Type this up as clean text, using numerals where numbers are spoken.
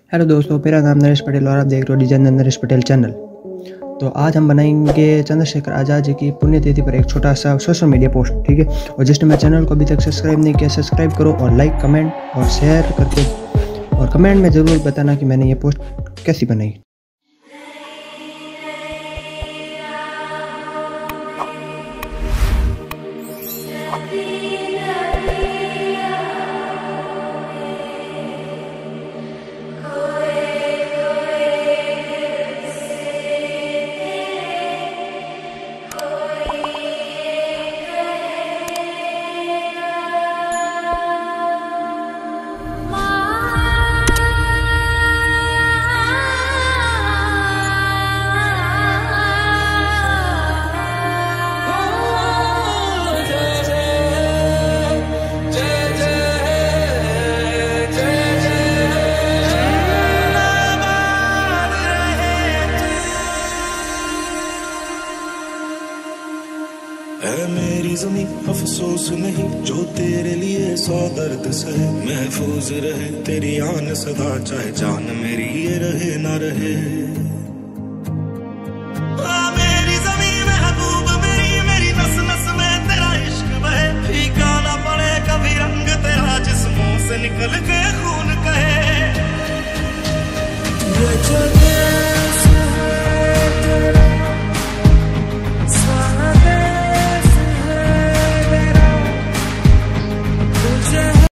Hello दोस्तों, मेरा नाम नरेश पटेल और आप देख रहे हो डिजाइनर नरेश पटेल चैनल। तो आज हम बनाएंगे चंद्रशेखर आज़ाद जी की पुण्यतिथि पर एक छोटा सा सोशल मीडिया पोस्ट, ठीक है। और जिसने मेरे चैनल को अभी तक सब्सक्राइब नहीं किया, सब्सक्राइब करो और लाइक, कमेंट और शेयर करके और कमेंट में ज़रूर बताना कि मैंने ये पोस्ट कैसी बनाई। है मेरी ज़मीं अफसोस नहीं, जो तेरे लिए 100 दर्द सहे। महफूज रहे तेरी आन सदा, चाहे जान मेरी ये रहे ना रहे। मेरी ज़मीं महबूब मेरी नस नस में तेरा इश्क बहे। फीका ना पड़े कभी रंग तेरा, जिस्मों से निकल के खून कहे।